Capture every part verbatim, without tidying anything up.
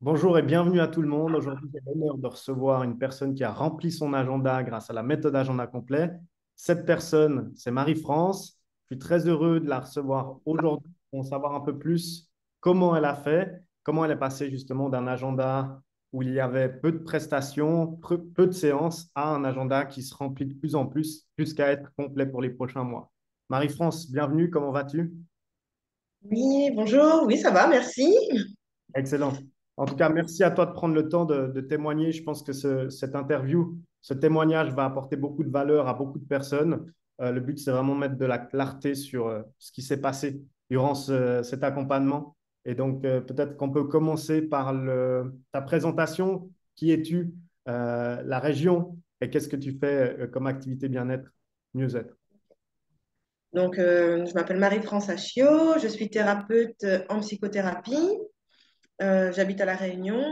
Bonjour et bienvenue à tout le monde. Aujourd'hui, j'ai l'honneur de recevoir une personne qui a rempli son agenda grâce à la méthode agenda complet. Cette personne, c'est Marie-France. Je suis très heureux de la recevoir aujourd'hui pour en savoir un peu plus comment elle a fait, comment elle est passée justement d'un agenda où il y avait peu de prestations, peu, peu de séances, à un agenda qui se remplit de plus en plus jusqu'à être complet pour les prochains mois. Marie-France, bienvenue, comment vas-tu? Oui, bonjour. Oui, ça va, merci. Excellent. En tout cas, merci à toi de prendre le temps de, de témoigner. Je pense que ce- cette interview, ce témoignage va apporter beaucoup de valeur à beaucoup de personnes. Euh, le but, c'est vraiment de mettre de la clarté sur euh, ce qui s'est passé durant ce- cet accompagnement. Et donc, euh, peut-être qu'on peut commencer par le- ta présentation. Qui es-tu? Euh, la région et qu'est-ce que tu fais euh, comme activité bien-être, mieux-être? Donc, euh, je m'appelle Marie-France Achio, je suis thérapeute en psychothérapie. Euh, j'habite à La Réunion.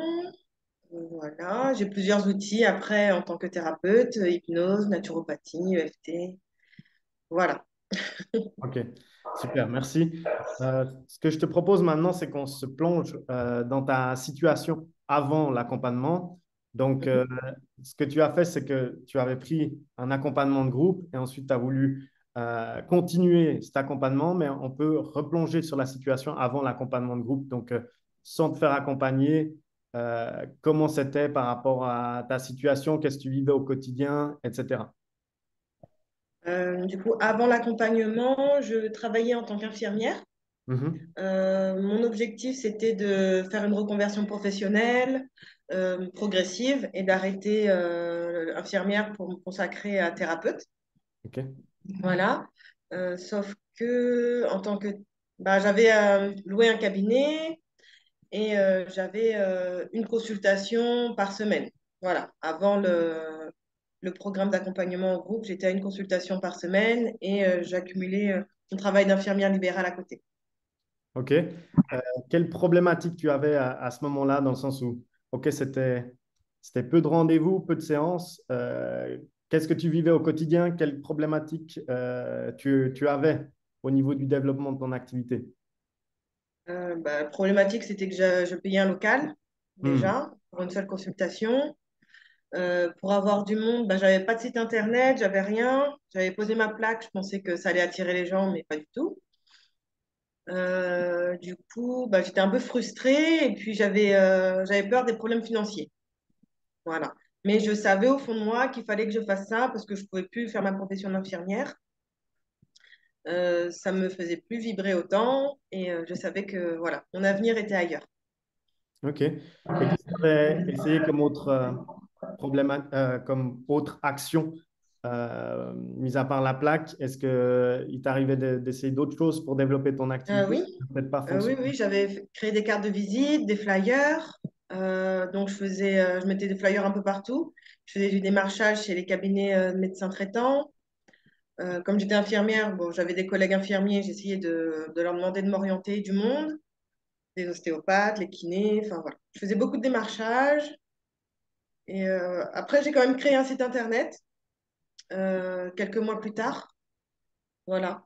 Voilà, j'ai plusieurs outils après en tant que thérapeute, hypnose, naturopathie, E F T. Voilà. Ok, super, merci. Euh, ce que je te propose maintenant, c'est qu'on se plonge euh, dans ta situation avant l'accompagnement. Donc, euh, ce que tu as fait, c'est que tu avais pris un accompagnement de groupe et ensuite tu as voulu euh, continuer cet accompagnement, mais on peut replonger sur la situation avant l'accompagnement de groupe. Donc, euh, sans te faire accompagner, euh, comment c'était par rapport à ta situation, qu'est-ce que tu vivais au quotidien, et cetera. Euh, du coup, avant l'accompagnement, je travaillais en tant qu'infirmière. Mhm. Euh, mon objectif, c'était de faire une reconversion professionnelle euh, progressive et d'arrêter euh, infirmière pour me consacrer à thérapeute. Ok, Voilà. Euh, sauf que en tant que bah, j'avais euh, loué un cabinet et euh, j'avais euh, une consultation par semaine. Voilà. Avant le, le programme d'accompagnement au groupe, j'étais à une consultation par semaine et euh, j'accumulais euh, mon travail d'infirmière libérale à côté. ok. Quelle problématique tu avais à, à ce moment-là, dans le sens où, OK, c'était, c'était peu de rendez-vous, peu de séances. Euh, qu'est-ce que tu vivais au quotidien? Quelles problématiques euh, tu, tu avais au niveau du développement de ton activité? Euh, bah, problématique, c'était que je, je payais un local Hmm. déjà pour une seule consultation. Euh, pour avoir du monde, bah, j'avais pas de site internet, j'avais rien. J'avais posé ma plaque, je pensais que ça allait attirer les gens, mais pas du tout. Euh, du coup, bah, j'étais un peu frustrée et puis j'avais euh, j'avais peur des problèmes financiers. Voilà. Mais je savais au fond de moi qu'il fallait que je fasse ça parce que je pouvais plus faire ma profession d'infirmière. Euh, ça me faisait plus vibrer autant et euh, je savais que voilà, mon avenir était ailleurs. OK. Et qu'est-ce que tu avais essayé comme autre, euh, probléma- euh, comme autre action, euh, mis à part la plaque? Est-ce qu'il t'arrivait de- d'essayer d'autres choses pour développer ton Euh, activité? oui, Peut-être pas Euh, oui, fonctionné. oui, j'avais f- créé des cartes de visite, des flyers. Euh, donc, je faisais, euh, je mettais des flyers un peu partout. Je faisais du démarchage chez les cabinets euh, de médecins traitants. Euh, comme j'étais infirmière, bon, j'avais des collègues infirmiers, j'essayais de, de leur demander de m'orienter du monde, les ostéopathes, les kinés, enfin voilà. Je faisais beaucoup de démarchage. Et euh, après, j'ai quand même créé un site internet euh, quelques mois plus tard. Voilà.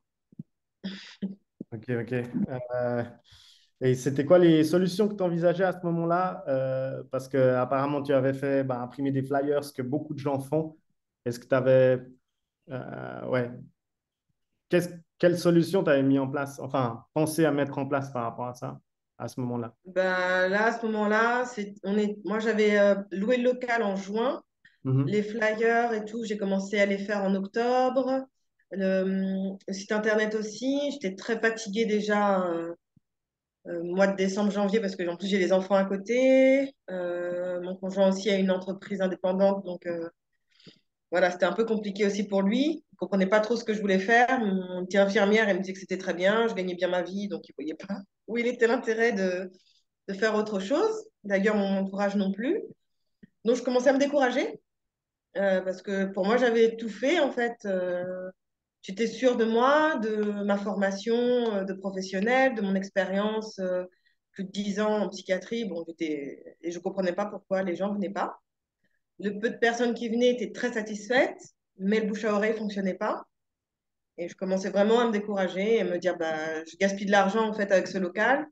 Ok, ok. Euh, et c'était quoi les solutions que tu envisageais à ce moment-là? Euh, parce que apparemment tu avais fait bah, imprimer des flyers, ce que beaucoup de gens font. Est-ce que tu avais, euh, ouais, qu'est-ce, quelle solution tu avais mis en place, enfin, pensé à mettre en place par rapport à ça, à ce moment-là? Ben, là, à ce moment-là, c'est, on est, moi, j'avais euh, loué le local en juin. Les Mhm. flyers et tout, j'ai commencé à les faire en octobre. Le, le site internet aussi, j'étais très fatiguée déjà euh, euh, mois de décembre, janvier, parce que en plus j'ai les enfants à côté. Euh, mon conjoint aussi a une entreprise indépendante, donc euh, voilà, c'était un peu compliqué aussi pour lui. Il comprenait pas trop ce que je voulais faire. Mon petit infirmière, elle me disait que c'était très bien, je gagnais bien ma vie, donc il voyait pas où il était l'intérêt de, de faire autre chose. D'ailleurs, mon entourage non plus. Donc je commençais à me décourager. Euh, parce que pour moi, j'avais tout fait en fait. Euh, j'étais sûre de moi, de ma formation euh, de professionnelle, de mon expérience, euh, plus de dix ans en psychiatrie. Bon, j'étais et je comprenais pas pourquoi les gens venaient pas. Le peu de personnes qui venaient étaient très satisfaites, mais le bouche à oreille fonctionnait pas. Et je commençais vraiment à me décourager et me dire, bah, je gaspille de l'argent en fait avec ce local.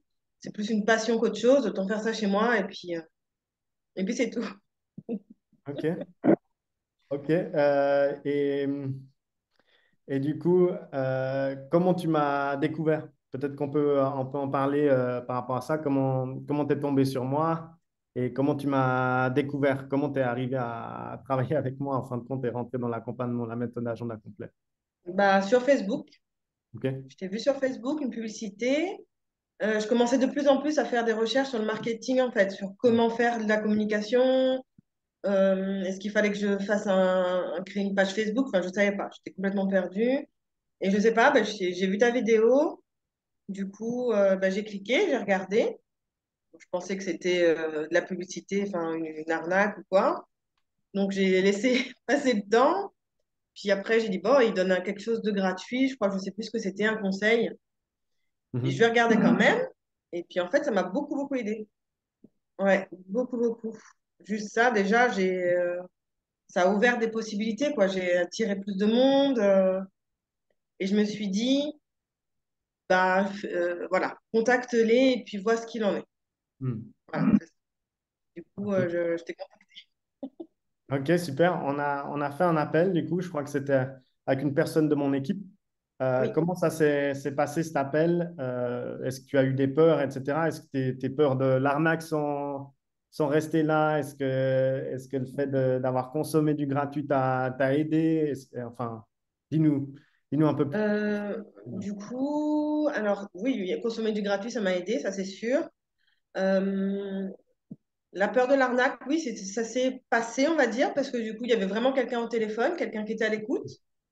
c'est plus une passion qu'autre chose, autant faire ça chez moi et puis, euh, et puis c'est tout. Ok, ok. Euh, et, et du coup, euh, comment tu m'as découvert? Peut-être qu'on peut, on peut en parler euh, par rapport à ça. Comment, comment tu es tombé sur moi et comment tu m'as découvert? Comment tu es arrivé à, à travailler avec moi? En fin de compte, tu es rentré dans l'accompagnement, la méthode agenda complet. Bah, sur Facebook, Ok. je t'ai vu sur Facebook, une publicité. Euh, je commençais de plus en plus à faire des recherches sur le marketing, en fait, sur comment faire de la communication. Euh, est-ce qu'il fallait que je fasse un, un- créer une page Facebook? Enfin, je ne savais pas. J'étais complètement perdue. Et je ne sais pas, bah, j'ai j'ai vu ta vidéo. Du coup, euh, bah, j'ai cliqué, j'ai regardé. Je pensais que c'était euh, de la publicité, enfin une, une arnaque ou quoi. Donc j'ai laissé passer le temps. Puis après, j'ai dit, bon, il donne un- quelque chose de gratuit. Je crois, je ne sais plus ce que c'était, un conseil. Et je vais Mhm. regarder quand même. Et puis en fait, ça m'a beaucoup, beaucoup aidé. Ouais, beaucoup, beaucoup. Juste ça, déjà, j'ai, euh, ça a ouvert des possibilités, quoi. J'ai attiré plus de monde. euh, et je me suis dit, bah, euh, voilà, contacte-les et puis vois ce qu'il en est. Mhm. Voilà. Du coup, Ok. euh, je, je t'ai Ok, super. On a, on a fait un appel, du coup, je crois que c'était avec une personne de mon équipe. Euh, Oui. comment ça s'est s'est passé cet appel? Euh, est-ce que tu as eu des peurs, et cetera? Est-ce que tes, tes peurs de l'arnaque sont, sont restées là? Est-ce que, est-ce que le fait de- d'avoir consommé du gratuit t'a t'a aidé? Est-ce- enfin, dis-nous, dis-nous un peu plus. Euh, du coup, alors oui, consommer du gratuit, ça m'a aidé, ça c'est sûr. Euh, la peur de l'arnaque, oui, c'est- ça s'est passé, on va dire, parce que du coup, il y avait vraiment quelqu'un au téléphone, quelqu'un qui était à l'écoute,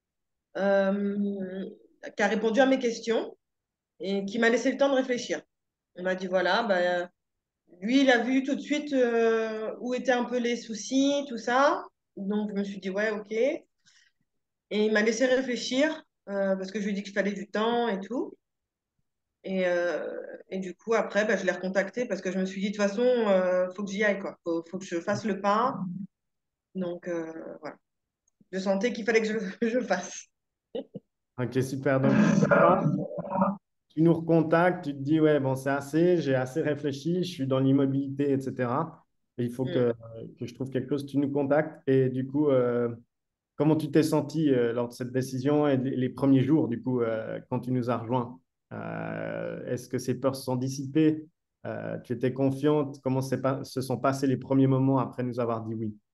euh, qui a répondu à mes questions et qui m'a laissé le temps de réfléchir. On m'a dit, voilà, bah, lui, il a vu tout de suite euh, où étaient un peu les soucis, tout ça. Donc, je me suis dit, ouais, ok. Et il m'a laissé réfléchir, euh, parce que je lui ai dit qu'il fallait du temps et tout. Et, euh, et du coup, après, bah, je l'ai recontacté parce que je me suis dit, de toute façon, il faut que j'y aille, quoi. Faut, faut que je fasse le pas. Donc, euh, voilà. Je sentais qu'il fallait que je, je le fasse. Ok, super. Donc, tu nous recontactes, tu te dis, ouais, bon, c'est assez, j'ai assez réfléchi, je suis dans l'immobilité, et cetera. Et il faut Mm. que, que je trouve quelque chose, tu nous contactes. Et du coup, euh, comment tu t'es senti euh, lors de cette décision et les les premiers jours, du coup, euh, quand tu nous as rejoints? Euh, est-ce que ces peurs se sont dissipées? Euh, tu étais confiante? Comment s'est pas- se sont passés les premiers moments après nous avoir dit oui?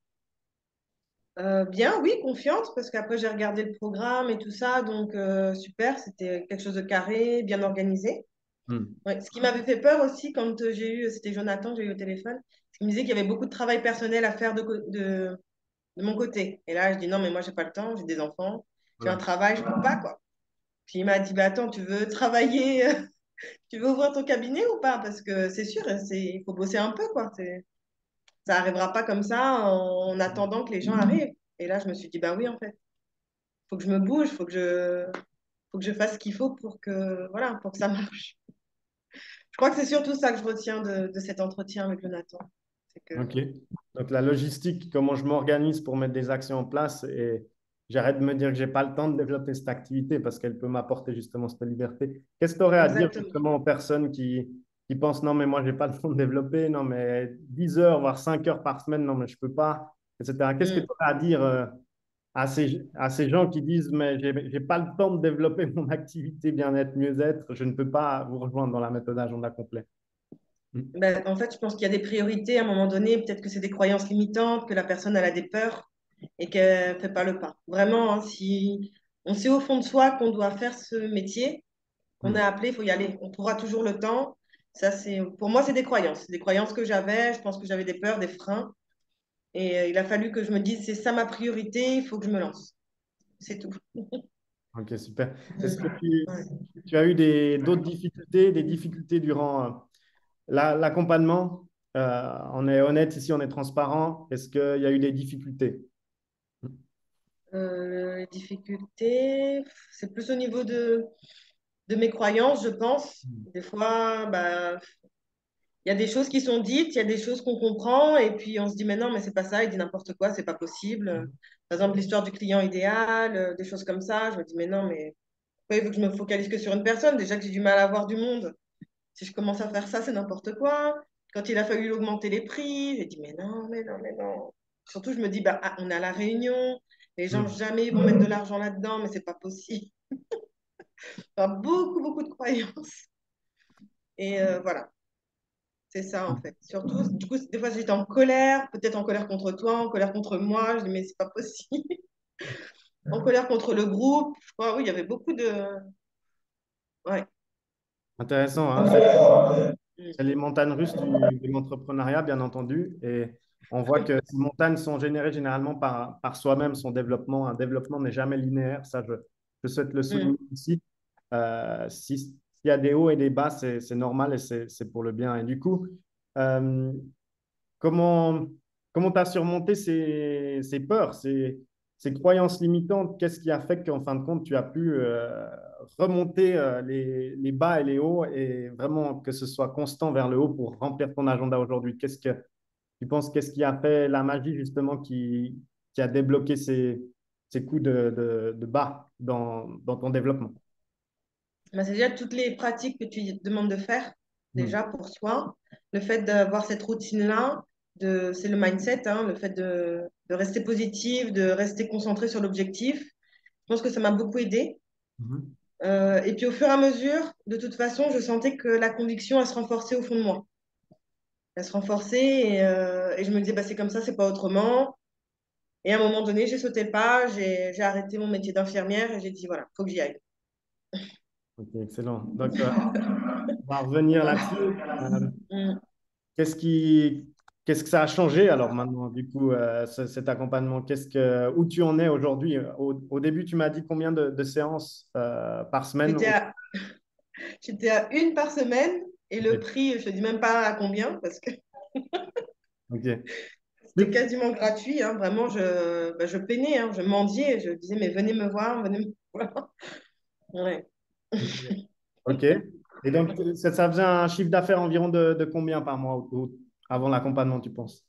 Euh, bien, oui, confiante, parce qu'après, j'ai regardé le programme et tout ça. Donc, euh, super, c'était quelque chose de carré, bien organisé. Hmm. Ouais. Ce qui m'avait fait peur aussi, quand euh, j'ai eu, c'était Jonathan, j'ai eu au téléphone, il me disait qu'il y avait beaucoup de travail personnel à faire de, co- de, de mon côté. Et là, je dis, non, mais moi, j'ai pas le temps, j'ai des enfants, j'ai un Voilà. travail, je peux pas, quoi. Puis il m'a dit, bah, attends, tu veux travailler, euh, tu veux ouvrir ton cabinet ou pas? Parce que c'est sûr, c'est, il faut bosser un peu, quoi. C'est, ça arrivera pas comme ça en, en attendant que les gens arrivent. Et là, je me suis dit, bah oui, en fait, faut que je me bouge, faut que je, faut que je fasse ce qu'il faut pour que, voilà, pour que ça marche. Je crois que c'est surtout ça que je retiens de, de cet entretien avec Jonathan. C'est que, OK. Donc, la logistique, comment je m'organise pour mettre des actions en place et j'arrête de me dire que j'ai pas le temps de développer cette activité parce qu'elle peut m'apporter justement cette liberté. Qu'est-ce que tu aurais à dire exactement. justement aux personnes qui, qui pensent non, mais moi, j'ai pas le temps de développer, non, mais dix heures, voire cinq heures par semaine, non, mais je peux pas, et cetera. Qu'est-ce que tu Mm. aurais à dire euh, à ces, à ces gens qui disent mais j'ai j'ai pas le temps de développer mon activité bien-être, mieux-être, je ne peux pas vous rejoindre dans la méthode agenda complet. Mm. Ben, en fait, je pense qu'il y a des priorités à un moment donné. Peut-être que c'est des croyances limitantes, que la personne elle a des peurs et qu'elle ne fait pas le pas. Vraiment, hein, si on sait au fond de soi qu'on doit faire ce métier, qu'on est Mm. appelé, il faut y aller. On trouvera toujours le temps. Ça, c'est, pour moi, c'est des croyances. C'est des croyances que j'avais. Je pense que j'avais des peurs, des freins. Et euh, il a fallu que je me dise, c'est ça ma priorité, il faut que je me lance. C'est tout. Ok, super. Est-ce que Mm. tu, Ouais. tu as eu des, d'autres difficultés, des difficultés durant euh, la- l'accompagnement? Euh, on est honnête ici, on est transparent. Est-ce qu'il y a eu des difficultés? Euh, les difficultés, c'est plus au niveau de, de mes croyances, je pense. Des fois, bah, il y a des choses qui sont dites, il y a des choses qu'on comprend, et puis on se dit, mais non, mais c'est pas ça, il dit n'importe quoi, c'est pas possible. Par exemple, l'histoire du client idéal, euh, des choses comme ça, je me dis, mais non, mais pourquoi il veut que je me focalise que sur une personne? Déjà que j'ai du mal à avoir du monde. Si je commence à faire ça, c'est n'importe quoi. Quand il a fallu augmenter les prix, j'ai dit, mais non, mais non, mais non. Surtout, je me dis, bah, ah, on est à La Réunion, les gens Mhm. jamais vont mettre de l'argent là-dedans, mais c'est pas possible. Enfin, beaucoup, beaucoup de croyances. Et euh, voilà, c'est ça en fait. Surtout, du coup, des fois, j'étais en colère, peut-être en colère contre toi, en colère contre moi. Je dis, mais c'est pas possible. En colère contre le groupe. Je crois, oui, il y avait beaucoup de. Ouais. Intéressant, hein? C'est c'est les montagnes russes du- de l'entrepreneuriat, bien entendu. Et on voit que ces montagnes sont générées généralement par, par soi-même, son développement. Un développement n'est jamais linéaire. Ça, je, je souhaite le Mm. souligner ici. Euh, si- S'il y a des hauts et des bas, c'est c'est normal et c'est c'est pour le bien. Et du coup, euh, comment comment tu as surmonté ces, ces peurs, ces, ces croyances limitantes? Qu'est-ce qui a fait qu'en fin de compte, tu as pu euh, remonter euh, les, les bas et les hauts et vraiment que ce soit constant vers le haut pour remplir ton agenda aujourd'hui? Qu'est-ce que tu penses, qu'est-ce qui a fait la magie justement qui, qui a débloqué ces, ces coups de, de, de bas dans, dans ton développement? Bah, c'est déjà toutes les pratiques que tu demandes de faire, Hmm. déjà pour soi. Le fait d'avoir cette routine-là, de, c'est le mindset, hein, le fait de, de rester positif, de rester concentré sur l'objectif. Je pense que ça m'a beaucoup aidé. Mhm. Euh, et puis au fur et à mesure, de toute façon, je sentais que la conviction, elle se renforçait au fond de moi. Elle se renforçait et, euh, et je me disais, bah, c'est comme ça, c'est pas autrement. Et à un moment donné, j'ai sauté le pas, j'ai, j'ai arrêté mon métier d'infirmière et j'ai dit, voilà, faut que j'y aille. Ok, excellent. Donc, euh, on va revenir là-dessus. Euh, Mm. Qu'est-ce qui, qu'est-ce que ça a changé alors maintenant, du coup, euh, ce- cet accompagnement? Qu'est-ce que, où tu en es aujourd'hui? Au, au début, tu m'as dit combien de, de séances euh, par semaine? J'étais à, j'étais à une par semaine et le prix, je ne te dis même pas à combien parce que Ok. c'était Plus- quasiment gratuit. Hein. Vraiment, je, bah, je peinais, hein, je mendiais. Je disais, mais venez me voir, venez me voir. Ouais. Ok. Ok. Et donc, ça, ça faisait un chiffre d'affaires environ de, de combien par mois au- au- avant l'accompagnement, tu penses?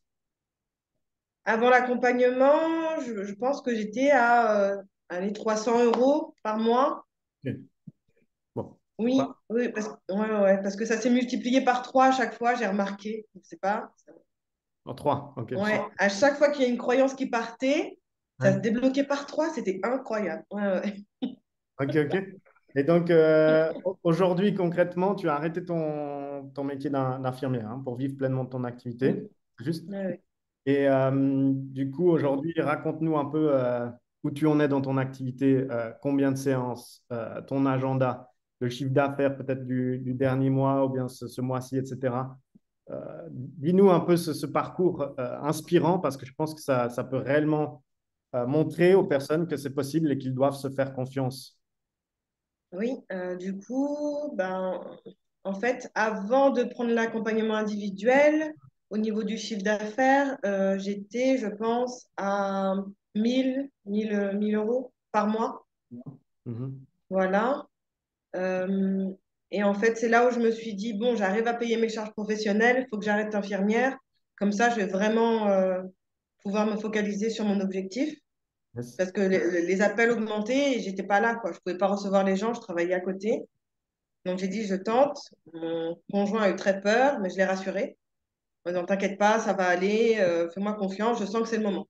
Avant l'accompagnement, je, je pense que j'étais à euh, allez, trois cents euros par mois. Ok. Bon. Oui, Pas- oui, parce, ouais, ouais, parce que ça s'est multiplié par trois à chaque fois, j'ai remarqué. Je sais pas. En trois. Ok. Ouais, à chaque fois qu'il y a une croyance qui partait, ça se Ouais. débloquait par trois, c'était incroyable. Ouais, ouais. Ok, ok. Et donc, euh, au- aujourd'hui, concrètement, tu as arrêté ton, ton métier d'in- d'infirmière hein, pour vivre pleinement de ton Mm. activité. Juste. Ouais, ouais. Et euh, du coup, aujourd'hui, raconte-nous un peu euh, où tu en es dans ton activité, euh, combien de séances, euh, ton agenda, le chiffre d'affaires peut-être du, du dernier mois ou bien ce, ce mois-ci, et cetera. Euh, dis-nous un peu ce, ce parcours euh, inspirant parce que je pense que ça, ça peut réellement euh, montrer aux personnes que c'est possible et qu'ils doivent se faire confiance. Oui, euh, du coup, ben, en fait, avant de prendre l'accompagnement individuel, au niveau du chiffre d'affaires, euh, j'étais, je pense, à mille, mille, mille euros par mois. Mhm. Voilà. Euh, et en fait, c'est là où je me suis dit, bon, j'arrive à payer mes charges professionnelles, il faut que j'arrête infirmière. Comme ça, je vais vraiment euh, pouvoir me focaliser sur mon objectif. Yes. Parce que les, les appels augmentaient et j'étais pas là, quoi. Je pouvais pas recevoir les gens, je travaillais à côté. Donc j'ai dit, je tente. Mon conjoint a eu très peur, mais je l'ai rassuré. En disant, t'inquiète pas, ça va aller, euh, fais-moi confiance, je sens que c'est le moment.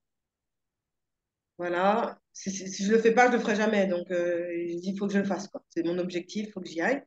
Voilà. Si, si, si je le fais pas, je le ferai jamais. Donc euh, j'ai dit, il faut que je le fasse, quoi. C'est mon objectif, il faut que j'y aille.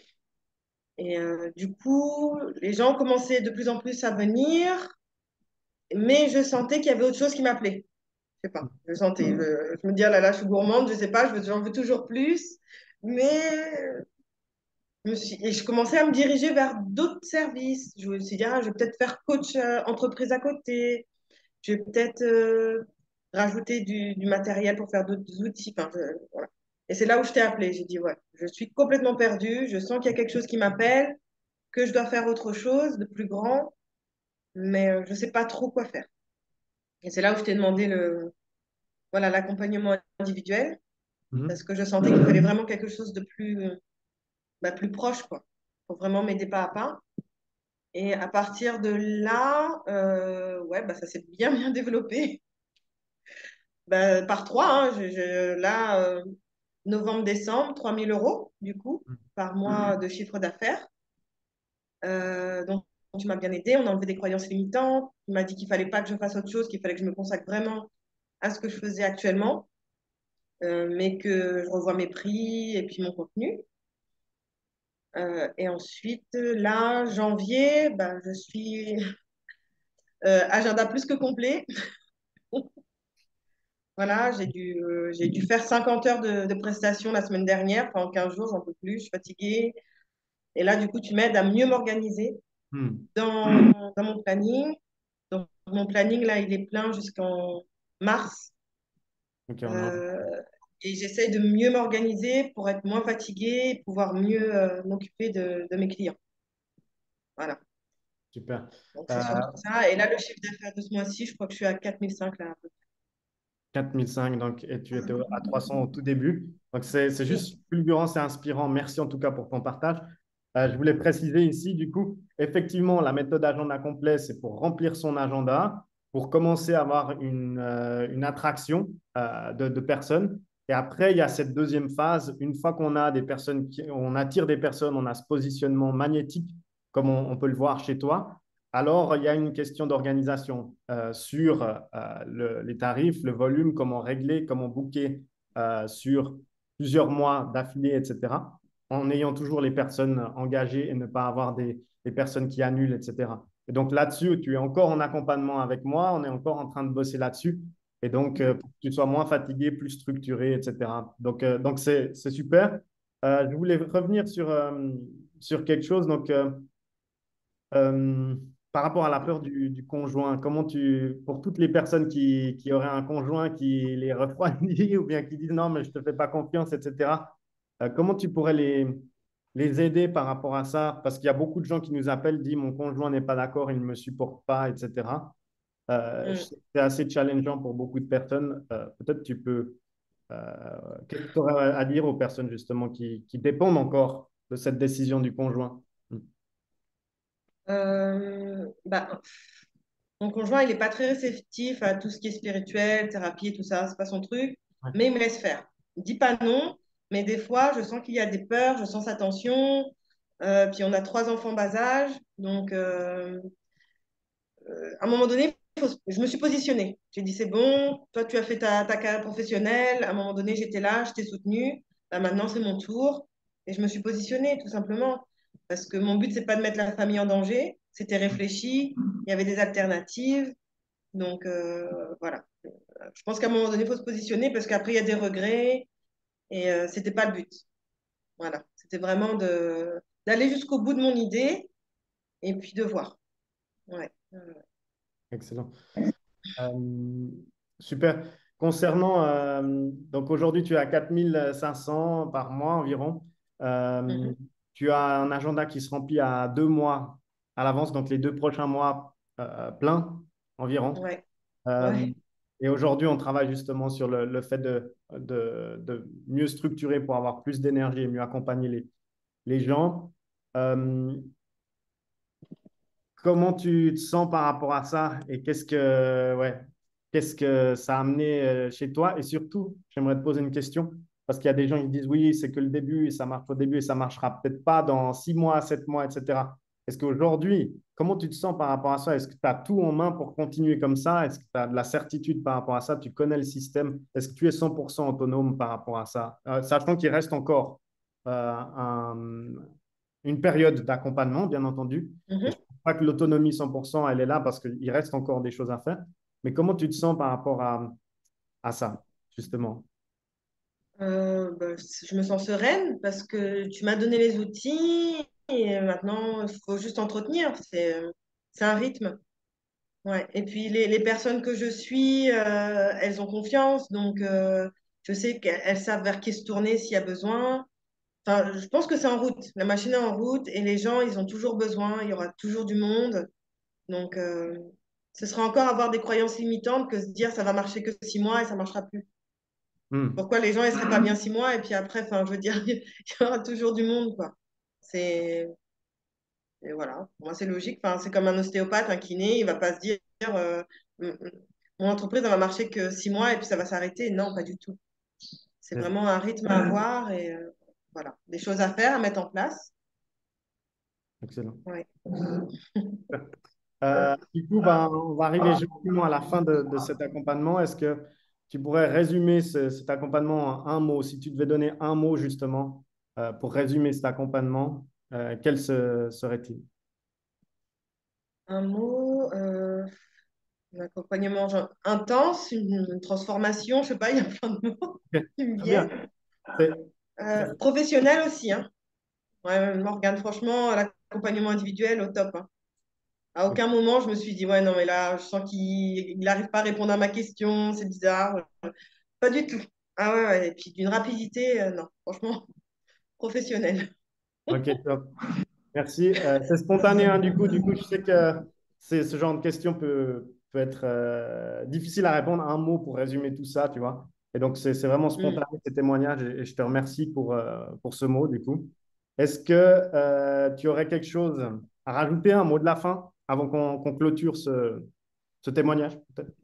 Et euh, du coup, les gens commençaient de plus en plus à venir, mais je sentais qu'il y avait autre chose qui m'appelait. Je sais pas, je sentais. Je, je me dis, ah là là, je suis gourmande, je sais pas, je veux, j'en veux toujours plus. Mais je me suis, et je commençais à me diriger vers d'autres services. Je me suis dit, ah, je vais peut-être faire coach euh, entreprise à côté. Je vais peut-être euh, rajouter du, du matériel pour faire d'autres outils. Enfin, je- voilà. Et c'est là où je t'ai appelé. J'ai dit, ouais, je suis complètement perdue. Je sens qu'il y a quelque chose qui m'appelle, que je dois faire autre chose de plus grand, mais euh, je ne sais pas trop quoi faire. Et c'est là où je t'ai demandé le, voilà, l'accompagnement individuel, parce Mhm. que je sentais qu'il fallait vraiment quelque chose de plus, euh, bah, plus proche, quoi, pour vraiment m'aider pas à pas. Et à partir de là, euh, ouais, bah, ça s'est bien, bien développé. Bah, par trois, hein, je, je- là, euh, novembre-décembre, trois mille euros, du coup, par mois de chiffre d'affaires. Euh, donc, tu m'as bien aidé. On a enlevé des croyances limitantes. Il m'a dit qu'il fallait pas que je fasse autre chose, qu'il fallait que je me consacre vraiment à ce que je faisais actuellement, euh, mais que je revoie mes prix et puis mon contenu. Euh, et ensuite, là, janvier, ben, je suis euh, agenda plus que complet. Voilà, j'ai dû, euh, j'ai dû faire cinquante heures de, de prestations la semaine dernière. Pendant quinze jours, j'en peux plus, je suis fatiguée. Et là, du coup, tu m'aides à mieux m'organiser Hmm. dans, dans mon planning. Donc, mon planning, là, il est plein jusqu'en mars. Ok, on a- Euh, et j'essaye de mieux m'organiser pour être moins fatiguée et pouvoir mieux euh, m'occuper de, de mes clients. Voilà. super. Donc, c'est Euh, surtout ça. Et là, le chiffre d'affaires de ce mois-ci, je crois que je suis à quatre mille cinq là. quatre mille cinq, donc, et tu étais à trois cents au tout début. Donc, c'est c'est Mm, juste fulgurant, c'est inspirant. Merci en tout cas pour ton partage. Euh, je voulais préciser ici, du coup, effectivement, la méthode agenda complet, c'est pour remplir son agenda, pour commencer à avoir une, euh, une attraction euh, de, de personnes. Et après, il y a cette deuxième phase, une fois qu'on a des personnes, qui, on attire des personnes, on a ce positionnement magnétique, comme on, on peut le voir chez toi. Alors, il y a une question d'organisation euh, sur euh, le- les tarifs, le volume, comment régler, comment booker euh, sur plusieurs mois d'affilée, et cetera, en ayant toujours les personnes engagées et ne pas avoir des, des personnes qui annulent, et cetera. Et donc là-dessus, tu es encore en accompagnement avec moi, on est encore en train de bosser là-dessus. Et donc, euh, pour que tu sois moins fatigué, plus structuré, et cetera. Donc, euh, donc c'est, c'est super. Euh, je voulais revenir sur, euh, sur quelque chose. Donc, euh, euh, par rapport à la peur du, du conjoint, comment tu, pour toutes les personnes qui, qui auraient un conjoint qui les refroidit ou bien qui disent non, mais je ne te fais pas confiance, et cetera, euh, comment tu pourrais les, les aider par rapport à ça? Parce qu'il y a beaucoup de gens qui nous appellent, disent mon conjoint n'est pas d'accord, il ne me supporte pas, et cetera. Euh, je mm. sais que c'est assez challengeant pour beaucoup de personnes. Euh, peut-être tu peux, euh, qu'est-ce que tu aurais à dire aux personnes justement qui, qui dépendent encore de cette décision du conjoint? Mm. Euh, bah, mon conjoint, il n'est pas très réceptif à tout ce qui est spirituel, thérapie et tout ça, c'est pas son truc, Ouais. mais il me laisse faire. Il dit pas non, mais des fois, je sens qu'il y a des peurs, je sens sa tension. Euh, puis on a trois enfants bas âge, donc euh, euh, à un moment donné, faut se- je me suis positionnée. J'ai dit c'est bon, toi tu as fait ta, ta carrière professionnelle, à un moment donné j'étais là, je t'ai soutenue, là maintenant c'est mon tour, et je me suis positionnée tout simplement, parce que mon but c'est pas de mettre la famille en danger, c'était réfléchi, il y avait des alternatives. Donc, euh, voilà. Je pense qu'à un moment donné, il faut se positionner parce qu'après, il y a des regrets et euh, c'était pas le but. Voilà. C'était vraiment de, d'aller jusqu'au bout de mon idée et puis de voir. Ouais. Euh, Excellent. Euh, super. Concernant, euh, donc aujourd'hui, tu es à quatre mille cinq cents par mois environ. Euh, mhm. tu as un agenda qui se remplit à deux mois à l'avance, donc les deux prochains mois euh, pleins environ. Ouais. Euh, Ouais. et aujourd'hui, on travaille justement sur le, le fait de, de, de mieux structurer pour avoir plus d'énergie et mieux accompagner les, les gens. Euh, Comment tu te sens par rapport à ça et qu'est-ce que, ouais, qu'est-ce que ça a amené euh, chez toi? Et surtout, j'aimerais te poser une question parce qu'il y a des gens qui disent oui, c'est que le début et ça marche au début et ça marchera peut-être pas dans six mois, sept mois, et cetera. Est-ce qu'aujourd'hui, comment tu te sens par rapport à ça? Est-ce que tu as tout en main pour continuer comme ça? Est-ce que tu as de la certitude par rapport à ça? Tu connais le système? Est-ce que tu es cent pour cent autonome par rapport à ça? Euh, sachant qu'il reste encore euh, un- une période d'accompagnement, bien entendu. Et je Mhm. ne pense pas que l'autonomie cent pour cent, elle est là parce qu'il reste encore des choses à faire. Mais comment tu te sens par rapport à, à ça, justement? Euh, bah, je me sens sereine parce que tu m'as donné les outils et maintenant, il faut juste entretenir. C'est, c'est un rythme. Ouais. Et puis, les, les personnes que je suis, euh, elles ont confiance. Donc, euh, je sais qu'elles elles savent vers qui se tourner s'il y a besoin. Enfin, je pense que c'est en route. La machine est en route et les gens, ils ont toujours besoin. Il y aura toujours du monde. Donc, euh, ce sera encore avoir des croyances limitantes que se dire ça va marcher que six mois et ça marchera plus. Hmm. Pourquoi les gens, ils seraient pas bien six mois et puis après, enfin, je veux dire, il y aura toujours du monde, quoi. C'est, et voilà. Pour moi, c'est logique. Enfin, c'est comme un ostéopathe, un kiné, il va pas se dire, euh, Mm, mm. mon entreprise, elle va marcher que six mois et puis ça va s'arrêter. Non, pas du tout. C'est C'est vraiment un rythme à avoir et euh, voilà, des choses à faire, à mettre en place. Excellent. Ouais. Euh, du coup, ben, on va arriver gentiment à la fin de, de cet accompagnement. Est-ce que tu pourrais résumer ce- cet accompagnement en un mot? Si tu devais donner un mot justement euh, pour résumer cet accompagnement, euh, quel se- serait-il? Un mot, euh, un accompagnement genre, intense, une, une transformation, je sais pas, il y a plein de mots Ok, qui me très bien. viennent. C'est- Euh, c'est- professionnel aussi, hein. Ouais, Morgane, franchement, l'accompagnement individuel au top, hein. À aucun moment, je me suis dit, ouais, non, mais là, je sens qu'il n'arrive pas à répondre à ma question, c'est bizarre. Pas du tout. Ah ouais, ouais. Et puis d'une rapidité, euh, non, franchement, professionnel. Ok, top. Merci. Euh, c'est spontané, hein, du coup. Du coup, je sais que c'est, ce genre de question peut, peut être euh, difficile à répondre à un mot pour résumer tout ça, tu vois. Et donc, c'est c'est vraiment Mm. spontané, ces témoignages, et, et je te remercie pour, euh, pour ce mot, du coup. Est-ce que euh, tu aurais quelque chose à rajouter, un mot de la fin, avant qu'on qu'on clôture ce, ce témoignage, peut-être?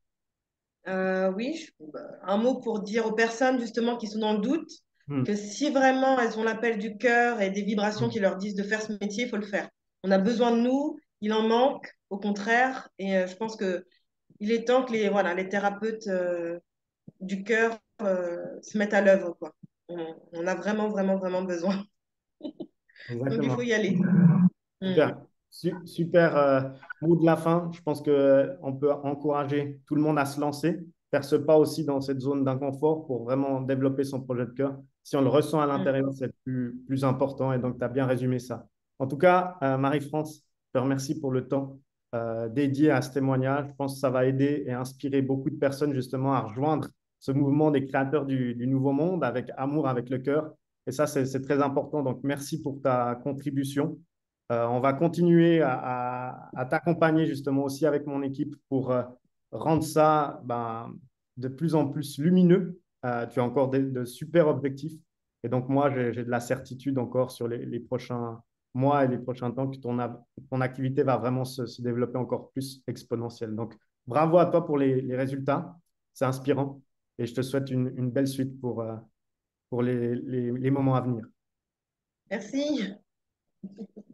Euh, oui, je- bah, un mot pour dire aux personnes justement qui sont dans le doute Hmm. que si vraiment elles ont l'appel du cœur et des vibrations Hmm. qui leur disent de faire ce métier, il faut le faire. On a besoin de nous, il en manque, au contraire, et euh, je pense que il est temps que les, voilà, les thérapeutes euh, du cœur euh, se mettent à l'œuvre, quoi. On, on a vraiment, vraiment, vraiment besoin. Donc il faut Exactement. y aller. Mm. Super, Su- super euh, mot de la fin. Je pense qu'on peut encourager tout le monde à se lancer, faire ce pas aussi dans cette zone d'inconfort pour vraiment développer son projet de cœur. Si on le ressent à Mm. l'intérieur, c'est le plus, plus important et donc tu as bien résumé ça. En tout cas, euh, Marie-France, je te remercie pour le temps euh, dédié à ce témoignage. Je pense que ça va aider et inspirer beaucoup de personnes justement à rejoindre ce mouvement des créateurs du, du nouveau monde avec amour, avec le cœur. Et ça, c'est c'est très important. Donc, merci pour ta contribution. Euh, on va continuer à, à- à t'accompagner justement aussi avec mon équipe pour euh, rendre ça ben, de plus en plus lumineux. Euh, tu as encore de, de super objectifs. Et donc, moi, j'ai j'ai de la certitude encore sur les, les prochains mois et les prochains temps que ton, a- ton activité va vraiment se, se développer encore plus exponentielle. Donc, bravo à toi pour les, les résultats. C'est inspirant. Et je te souhaite une, une belle suite pour, euh, pour les, les les moments à venir. Merci.